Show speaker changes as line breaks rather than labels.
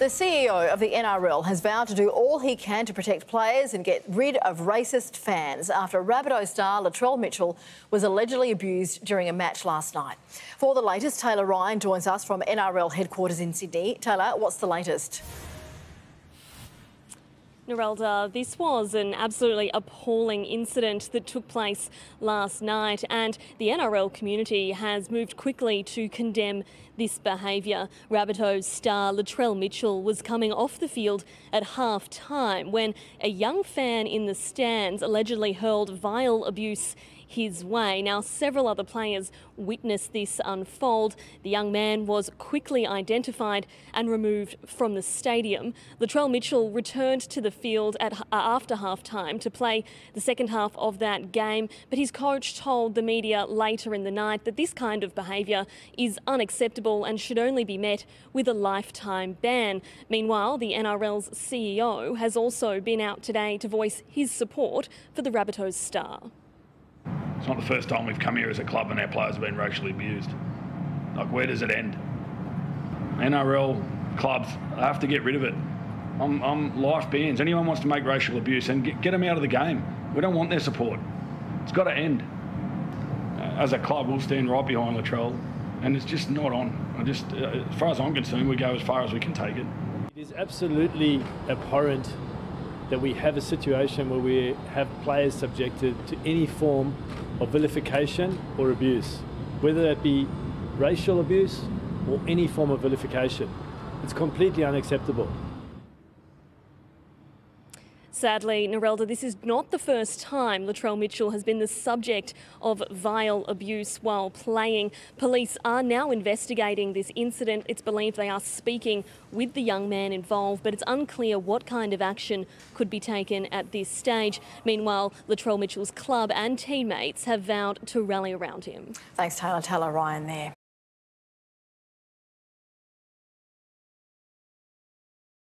The CEO of the NRL has vowed to do all he can to protect players and get rid of racist fans after Rabbitoh star Latrell Mitchell was allegedly abused during a match last night. For the latest, Taylor Ryan joins us from NRL headquarters in Sydney. Taylor, what's the latest?
Narelda, this was an absolutely appalling incident that took place last night, and the NRL community has moved quickly to condemn this behaviour. Rabbitoh's star Latrell Mitchell was coming off the field at half-time when a young fan in the stands allegedly hurled vile abuse his way. Now, several other players witnessed this unfold. The young man was quickly identified and removed from the stadium. Latrell Mitchell returned to the field after half-time to play the second half of that game, but his coach told the media later in the night that this kind of behaviour is unacceptable and should only be met with a lifetime ban. Meanwhile, the NRL's CEO has also been out today to voice his support for the Rabbitohs star.
It's not the first time we've come here as a club and our players have been racially abused. Like, where does it end? NRL clubs have to get rid of it. I'm life bans. Anyone wants to make racial abuse and get them out of the game. We don't want their support. It's got to end. As a club, we'll stand right behind Latrell, and it's just not on. As far as I'm concerned, we go as far as we can take it.
It is absolutely abhorrent that we have a situation where we have players subjected to any form of vilification or abuse, whether that be racial abuse or any form of vilification. It's completely unacceptable.
Sadly, Narelda, this is not the first time Latrell Mitchell has been the subject of vile abuse while playing. Police are now investigating this incident. It's believed they are speaking with the young man involved, but it's unclear what kind of action could be taken at this stage. Meanwhile, Latrell Mitchell's club and teammates have vowed to rally around him.
Thanks, Taylor. Taylor Ryan there.